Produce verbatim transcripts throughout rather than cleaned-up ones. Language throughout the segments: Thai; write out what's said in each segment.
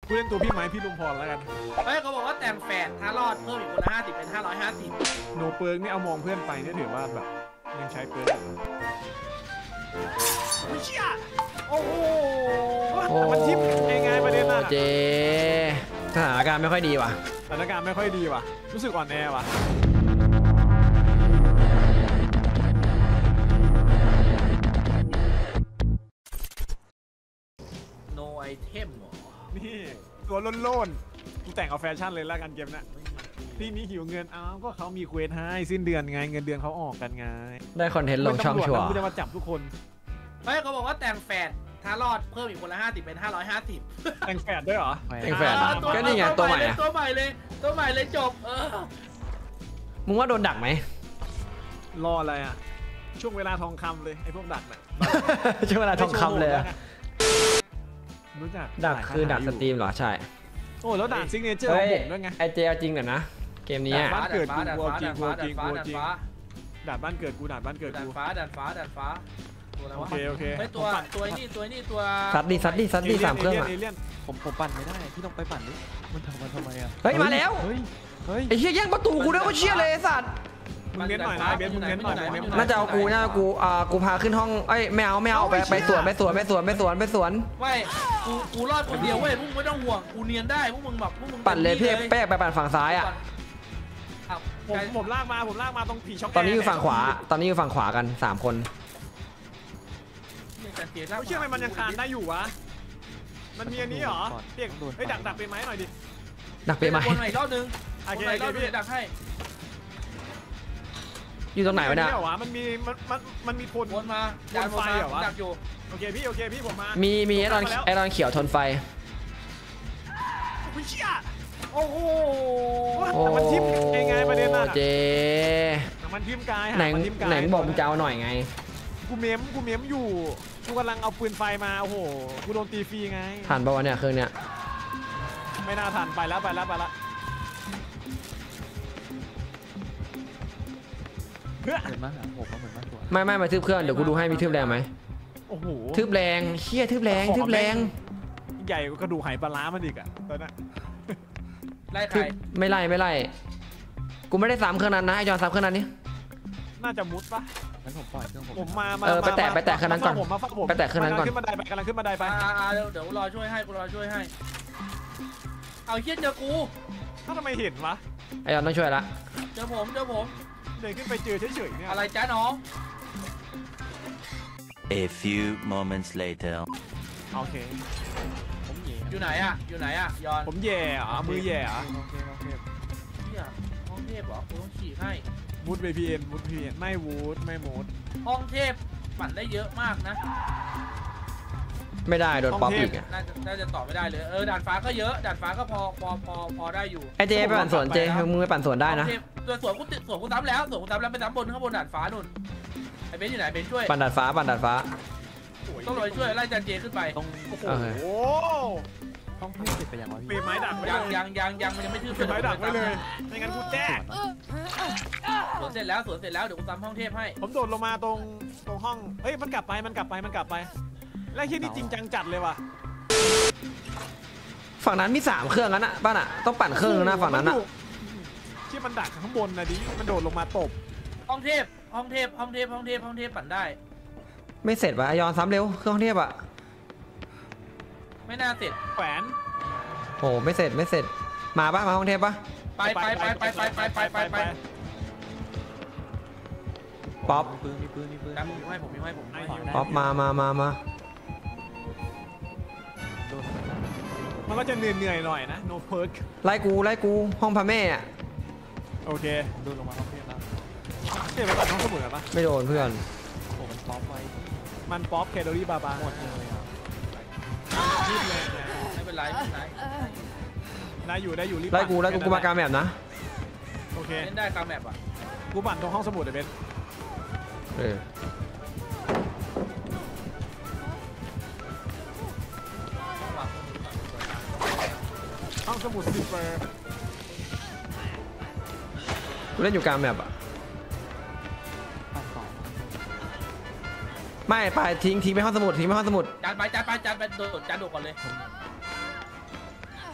กูเล่นตัวพี่ไม้พี่ลุงพรแล้วกันเฮ้ยเขาบอกว่าแต่งแฝดถ้ารอดเพิ่มอีกคนละห้าสิบเป็นห้าร้อยห้าสิบโนเปิร์กนี่เอามองเพื่อนไปนี่ถือว่าแบบยังใช้เปิร์กไม่เชี่ยโอ้โหมันทิปยังไงประเด็นน่ะเจสถานการณ์ไม่ค่อยดีว่ะสถานการณ์ไม่ค่อยดีว่ะรู้สึกอ่อนแอว่ะโนไอเทมหรอนี่ตัวโล่นๆกูแต่งเอาแฟชั่นเลยแล้วกันเกมน่ะที่นี้หิวเงินอ้าวก็เขามีเควสให้สิ้นเดือนไงเงินเดือนเขาออกกันไงได้คอนเทนต์ลงช่องชัวร์กูจะมาจับทุกคนเฮ้ยเขาบอกว่าแต่งแฝดถ้ารอดเพิ่มอีกคนละห้าสิบเป็นห้าร้อยห้าสิบแต่งแฝดด้วยเหรอแต่งแฝดก็นี่ไงตัวใหม่ตัวใหม่เลยตัวใหม่เลยจบเออมึงว่าโดนดักไหมรออะไรอ่ะช่วงเวลาทองคำเลยไอ้พวกดักน่ะช่วงเวลาทองคำเลยรู้จักดักคือดักสตรีมเหรอใช่โอ้แล้วด่านซิกเนเจอร์ของผมด้วยไงไอเจจริงเหรอนะเกมนี้บ้านเกิดกูกลัวจริงกลัวจริงกลัวจริงด่านบ้านเกิดกูด่านบ้านเกิดกูด่านฟ้าด่านฟ้าด่านฟ้าโอเคโอเคเฮ้ยตัวตัวนี้ตัวนี้ตัวซัดดิซัดดิซัดดิสามเครื่องอ่ะผมผมปั่นไม่ได้พี่ต้องไปปั่นดิมันทำมันทำไมอ่ะเฮ้ยมาแล้วเฮ้ยเฮ้ยไอ้เชี่ยแย่งประตูกูด้วยก็เชี่ยเลยสัตว์มึงเน้นหน่อยนะเบสมึงเน้นหน่อยน่าจะเอากูน่าจะกูอ่ากูพาขึ้นห้องเอ้ยไม่เอาไม่เอาไปไปสวนไปสวนไปสวนไปสวนไปสวนไม่กูกูรอดคนเดียวเว้ยพวกมึงไม่ต้องห่วงกูเนียนได้พวกมึงแบบพวกมึงปั่นเลยพี่แป๊กไปปั่นฝั่งซ้ายอ่ะผมผมลากมาผมลากมาตรงผีช็อกตอนนี้อยู่ฝั่งขวาตอนนี้อยู่ฝั่งขวากันสามคนไม่เชื่อไหมมันยังคานได้อยู่วะมันมีอันนี้เหรอเปียกเฮ้ยดักดักไปไหมหน่อยดิดักไปไหมคนไหนรอบนึงโอเคโอเคพี่ดักให้อยู่ตรงไหนวะเนี่ยมันมีมันมันมันมีคนวนมาทนไฟเหรอวะดักอยู่โอเคพี่โอเคพี่ผมมามีมีไอรอนไอรอนเขียวทนไฟไม่เชื่อโอ้โหมันทิมยังไงประเด็นน่ะเจมันทิมกายไหนไหนบอกมึงจะเอาหน่อยไงกูเม้มกูเม้มอยู่กูกำลังเอาปืนไฟมาโอ้โหกูโดนตีฟรีไงทันปะวะเนี่ยเครื่องเนี้ยไม่น่าทันไปแล้วไปแล้วไปแล้วเพื่อเหมือนมากผมว่าเหมือนมากกว่าไม่ไม่มาทึบเครื่องเดี๋ยวกูดูให้มีทึบแรงไหมโอ้โหทึบแรงเชี่ยทึบแรงทึบแรงใหญ่กระดูกหายปลาล้ามันอีกอะตอนนั้นไล่ใครไม่ไล่ไม่ไล่กูไม่ได้ซ้ำเครื่องนั้นนะไอจอนซ้ำเครื่องนั้นนี่น่าจะมุดปะงั้นผมปล่อยเครื่องผมผมมาเออไปแตะไปแตะเครื่องนั้นก่อนไปแตะเครื่องนั้นก่อนขึ้นบันไดไปกำลังขึ้นบันไดไปอ่าเดี๋ยวเดี๋ยวรอช่วยให้กูรอช่วยให้เอาเฮี้ยเจอกูถ้าทำไมเห็นวะไอจอนต้องช่วยละเจอผมเจอผมเดินขึ้นไปเจอเฉยๆเนี่ยอะไรจ้าน้อง A few moments later โอเคผมแย่อยู่ไหนอะอยู่ไหนอะยอนผมแย่เหรอมือแย่เหรอโอเคโอเคเฮี้ยห้องเทพเหรอกูต้องฉีกให้มูด วี พี เอ็น มูด วี พี เอ็น ไม่วูดไม่มูดห้องเทพปั่นได้เยอะมากนะไม่ได้โดนป๊อปอีกอ่ะน่าจะต่อไม่ได้เลยเออด่านฟ้าก็เยอะด่านฟ้าก็พอพอพอพอได้อยู่ไอเจไปปั่นสวนเจมึงไปปั่นสวนได้นะตัวสวนกูติดสวนกูซ้ำแล้วสวนกูซ้ำแล้วไปซ้ำบนข้างบนด่านฟ้านุ่นไอเบนอยู่ไหนเบนช่วยปั่นด่านฟ้าปั่นด่านฟ้าต้องลอยช่วยไล่จันเจขึ้นไปโอ้โหต้องเพิ่มติดไปอย่างไรปีไม้ดักไว้ยังยังยังยังมันยังไม่ทื่อปีไม้ดักไว้เลยไม่งั้นกูแจ้งสวนเสร็จแล้วสวนเสร็จแล้วเดี๋ยวกูซ้ำห้องเทพให้ผมโดดลงมาตรงตรงห้องเฮ้ยมันกลับไปมันกลับไปมันกลับไปแล้วที่นี่จริงจังจัดเลยว่ะฝั่งนั้นมีสามเครื่องนั้นอะป้าน่ะต้องปั่นเครื่องนึงนะฝั่งนั้นอะที่มันดักข้างบนนะดิมันโดดลงมาตบห้องเทพห้องเทพห้องเทพห้องเทพห้องเทพปั่นได้ไม่เสร็จวะยอนซ้ำเร็วเครื่องห้องเทพอะไม่น่าเสร็จแขวนโอ้ไม่เสร็จไม่เสร็จมาปะมาห้องเทพปะไปไปไปไปไปไปไปไปไปป๊อปมีปืนมีปืนมีปืนผมมีให้ผมมีให้ผมป๊อปมามามามามันก็จะเหนื่อยๆหน่อยนะโนเพิร์กไล่กูไล่กูห้องพระแม่อะโอเคโดนลงมาห้องเทพแล้วเทพไปก่อนห้องสมุดปะไม่โดนเพื่อนโอ้มันป๊อปไว้มันป๊อปแคลอรี่บาบาหมดเลยอ่ะไม่เป็นไรไม่เป็นไรได้อยู่ได้อยู่รีบไล่กูไล่กูกูมากลางแมปนะโอเคเล่นได้กลางแมปอ่ะกูปั่นตรงห้องสมุดเลยเบนเออห้องสมุดซิปเปอร์กูเล่นอยู่กลางแมปอะไม่ไปทิ้งทิ้งไปห้องสมุดทิ้งไปห้องสมุดจานไปจานไปจานไปโดดจานโดดก่อนเลย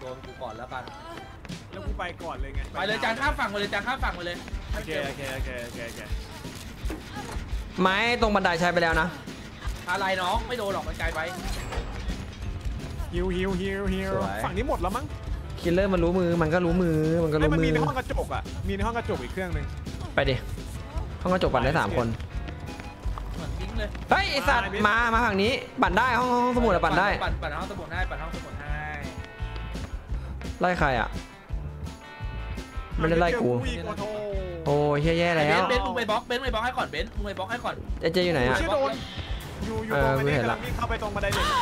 โดนกูก่อนแล้วกันแล้วกูไปก่อนเลยไงไปเลยจานข้ามฝั่งไปเลยจานข้ามฝั่งไปเลยโอเคโอเคโอเคโอเคโอเคไม้ตรงบันไดใช้ไปแล้วนะอะไรน้องไม่โดนหรอกมันไกลไปฮิวฮิวฮิวฮิวฝั่งนี้หมดแล้วมั้งคิลเลอร์มันรู้มือมันก็รู้มือมันก็ไอ้รู้มันมืมีอในห้องกระจกอ่ะมีในห้องกระจกอีกเครื่องหนึ่งไปดิห้องกระจกปั่นได้สามคนเหมือนทิ้งเลยเฮ้ยไอสัตว์มามาฝั่งนี้ปั่นได้ห้องห้องสมุดอะปั่นได้ปั่นปั่นห้องสมุดให้ปั่นห้องสมุดให้ไล่ใครอ่ะไม่ได้ไล่กูอีโอโทโอ้ยแย่ๆเบแล้วนเบนมึงไปบล็อกเบนมึงไปบล็อกให้ก่อนเบนมึงไปบล็อกให้ก่อนเจเจอยู่ไหนอ่ะชื่อโดนอยู่อยู่ตรงนี้กำลังวิ่งเข้าไปตรงบันไดเหล็ก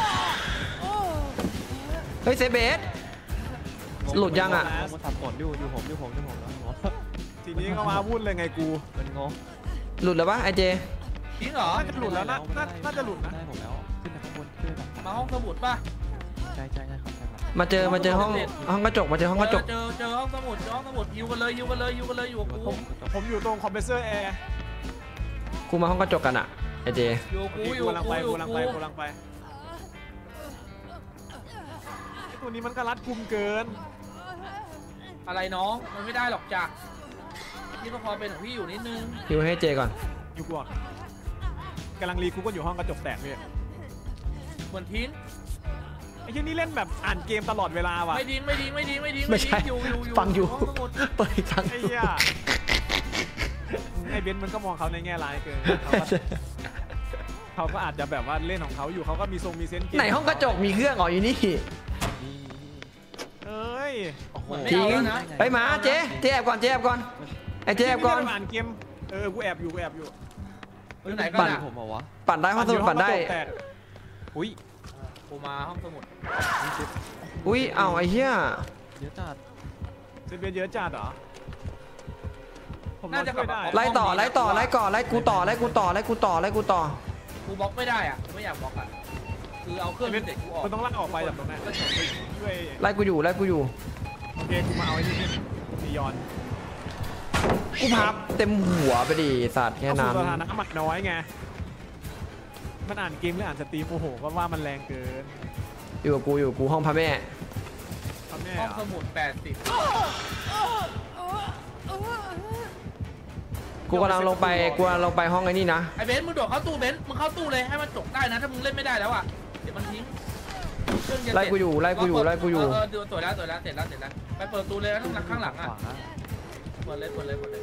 เฮ้ยเซเบส หลุดยังอะมันสับสนอยู่อยู่ผมอยู่ผมอยู่ผมแล้วงงทีนี้ก็มาวุ่นเลยไงกูเป็นงงหลุดแล้วปะไอเจจริงเหรอน่าจะหลุดแล้วนะน่าน่าจะหลุดนะได้ผมแล้วขึ้นไปข้างบนขึ้นไปมาห้องสมุดป่ะใช่ใช่ใช่ครับใช่ครับมาเจอมาเจอห้องห้องกระจกมาเจอห้องกระจกเจอเจอห้องสมุดเจอห้องสมุดยูกันเลยยูกันเลยยูกันเลยอยู่กับผกูมผมอยู่ตรงคอมเพรสเซอร์แอร์กูมาห้องกระจกกันอ่ะไอเจอยู่กูอยู่กูกำลังกูไปอยู่กูกำลังไปกูกำลังไปไอ้ตัวนี้มันก็รัดกุมเกินอะไรน้องมันไม่ได้หรอกจ้ะพี่ก็พอเป็นของพี่อยู่นิดนึงฮิวให้เจก่อนอยู่ก่อนกำลังรีกูก็อยู่ห้องกระจกแตกพี่เหมือนทิ้งไอ้ที่นี่เล่นแบบอ่านเกมตลอดเวลาว่ะไม่ทิ้งไม่ทิ้งไม่ทิ้งไม่ทิ้งไม่ใช่อยู่อยู่อยู่ฟังอยู่ห้องสมุดเปิดอีกครั้งไอ้เหี้ยไอ้เบนซ์มันก็มองเขาในแง่ร้ายเกินเขาก็เขาก็อาจจะแบบว่าเล่นของเขาอยู่เขาก็มีทรงมีเซนส์เกมไหนห้องกระจกมีเครื่องอ๋ออยู่นี่นี่เอ้ยโอ้โหไม่จริเอางแล้วนะไปมาเจเจแอบก่อนเจแอบก่อนไอเจแอบก่อนที่ไม่ได้อ่านเกมเออกูแอบอยู่กูแอบอยู่อยู่ไหนก็ปั่นได้ผมเหรอวะปั่นได้ห้องสมุดปั่นได้แตกอุ้ยกูมาห้องสมุดอุ้ยอ้าวไอ้เหี้ยเยอะจัดเซเบียเยอะจัดเหรอผมน่าจะกลับช่วยมาได้ไล่ต่อไล่ต่อไล่ก่อนไล่กูต่อไล่กูต่อไล่กูต่อไล่กูต่อกูบล็อกไม่ได้อ่ะกูไม่อยากบล็อกอ่ะคือเอาเครื่องเด็กกูออกมันต้องลากออกไปจากตรงนั้นช่วยไล่กูอยู่ไล่กูอยู่โอเคกูมาเอาไอ้นี่นียอนกูพับเต็มหัวไปดิสัตว์แค่เอานั้นสู่สถานะหมัดน้อยไงมันอ่านเกมหรืออ่านสตรีมโอ้โหก็ว่ามันแรงเกินอยู่กับกูอยู่กับกูห้องพระแม่ทำแม่ห้องเหรสอมุดแปดสิบกูกำลังลงไปกูกำลังลงไปห้องไอ้นี่นะไอ้เบนซ์มึงโดดเข้าตู้เบนซ์มึงเข้าตู้เลยให้มันจบได้นะถ้ามึงเล่นไม่ได้แล้วอ่ะเดี๋ยวมันทิ้งเครื่องจะเสร็จไล่กูอยู่ไล่กูอยู่ไล่กูอยู่เออเดี๋ยวตัวแล้วตัวแล้วเสร็จแล้วเสร็จแล้วไปเปิดตู้เลยนะข้างหลังข้างหลังอ่ะขวาเปิดเลยเปิดเลยเปิดเลย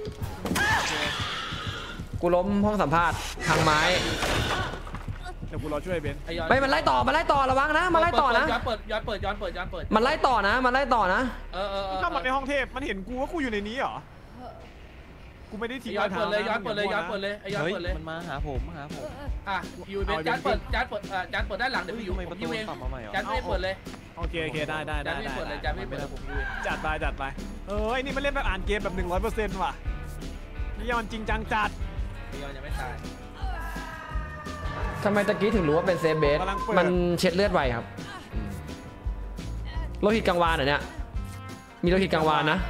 กูล้มห้องสัมภาษณ์ทางไม้เดี๋ยวกูรอช่วยเบนซ์ไอ้ย้อนไม่มันไล่ต่อมันไล่ต่อระวังนะมันไล่ต่อนะย้อนเปิดย้อนเปิดย้อนเปิดย้อนเปิดมันไล่ต่อนะมันไล่ต่อนะเออเออเออเข้ามาในห้องเทพมันเห็นกูว่ากูอยู่ในนี้เหรอกูไม่ได้ทิ้งย้อนรเปิดเลยท้าะย้อนเปิดเลยย้อนเปิดนะเลยไอ้ย้อนเฮ้ยเปิดเลยมันมาหาผมมาหาผมอ่ะยูเบนย้อนเปิดย้อนเปิดอ่าย้อนเปิดด้านหลังเดี๋ยวพี่อยู่ทำไมผประมตูยูเองปรับมาใหม่เหรอย้อนไม่เปิดเลยโอเคโอเคได้ได้ย้ได้อนไม่ได้เปิดเลยย้อนไม่เปิดเลยผมยูเองจัดไปจัดไปเออไอ้นี่มันเล่นแบบอ่านเกมแบบหนึ่งร้อยเปอร์เซ็นต์ว่ะนี่มันจริงจังจัดไอ้ย้อนยังไม่ตายทำไมตะกี้ถึงรู้ว่าเป็นเซฟเบสมันเช็ดเลือดไวครับโลหิตกังวานเหรอเนี่ยมีโลหิตกังวานนะ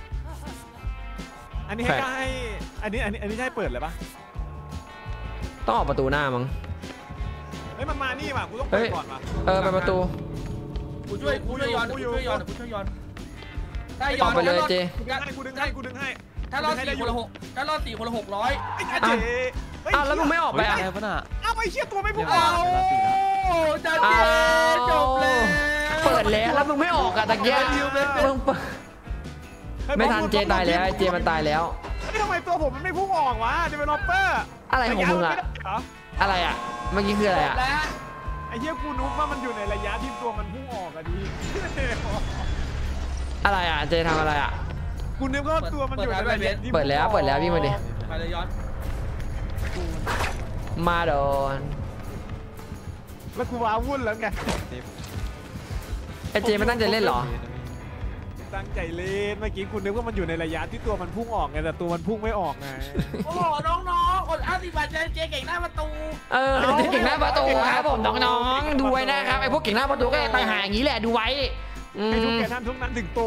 อันนี้ให้แปลกก็ให้อันนี้อันนี้อันนี้ใช่เปิดเลยปะต้องออกประตูหน้ามั้งเฮ้ยมันมานี่ว่ะกูต้องเปิเฮ้ดยก่อนว่ะเออไปประตูกูช่วยกูช่วยย้อนกูกูอยู่ช่วยย้อนกูช่วยย้อนได้อย้ออน กไปเลยเจกูดึงให้กูดึงให้กูดึงให้ถ้ารอดสี่คนละหกถ้ารอดสี่คนละหกร้อยไอ้เจ๊เฮ้ยอ้าวแล้วมึงไม่ออกไปเฮ้ยอ่ะอะไรวะน่ะอ้าวไอ้เชี่ยตัวไม่พุ่งเดี๋อยวอกโอ้จันเจจบแล้วเปิดแล้วแล้วมึงไม่ออกอ่ะตะเกียบมึงเปิดไม่ทันเจตายแล้วเจมันตายแล้วเฮ้ยทำไมตัวผมมันไม่พุ่งออกวะเดเวลลอปเปอร์อะไรของมึงอะ อะไรอ่ะเมื่อกี้คืออะไรอ่ะแล้วไอ้เหี้ยกูนึกว่ามันอยู่ในระยะที่ตัวมันพุ่งออกอะดิอะไรอ่ะเจทำอะไรอ่ะกูนึกว่าตัวมันอยู่ในระยะที่เปิดแล้วเปิดแล้วพี่มาดิไปเลยย้อนมาโดนแล้วกูว้าวุ่นแล้วไงไอเจมันตั้งใจเล่นเหรอตั้งใจเล่นเมื่อกี้กูนึกว่ามันอยู่ในระยะที่ตัวมันพุ่งออกไงแต่ตัวมันพุ่งไม่ออกไงโอ้โหน้องๆอดอ้าสิบบาทเจเจเก่งหน้าประตูเออเก่งหน้าประตูครับผมน้องๆดูไว้นะครับไอพวกเก่งหน้าประตูก็ตายหาอย่างนี้แหละดูไว้อืมให้ทุกแก่ท่านทุกนั้นถึงโต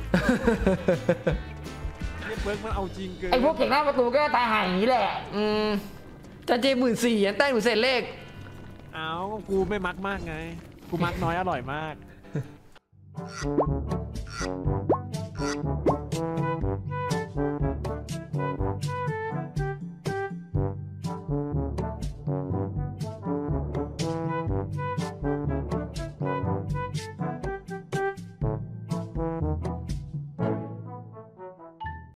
เนี่ยเบิร์กมันเอาจริงเกินไอพวกเก่งหน้าประตูก็ตายหาอย่างนี้แหละอืมจันเจหมื่นสี่แต้มหนูเศษเลขเอากูไม่มักมากไง กูมักน้อยอร่อยมากครับ